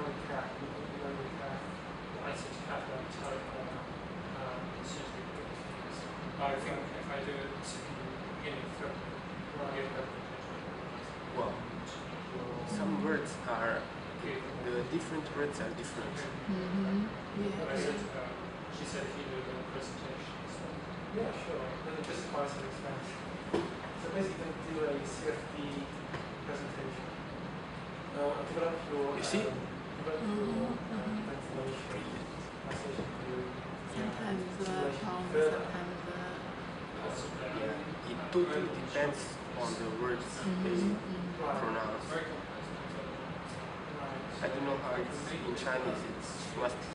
only cat. You only cat. I said cat on telephone. I think if I do it beginning third, I get that. Well, some words are, the different words are different. Yeah. She said he did a presentation. So. Yeah, sure. But it justifies some expense. So basically, do a CFD presentation. Develop your. You see? Develop your ventilation. Sometimes the palm, sometimes the. Yeah, it totally depends on the words they pronounce. I don't know how it's in Chinese, it must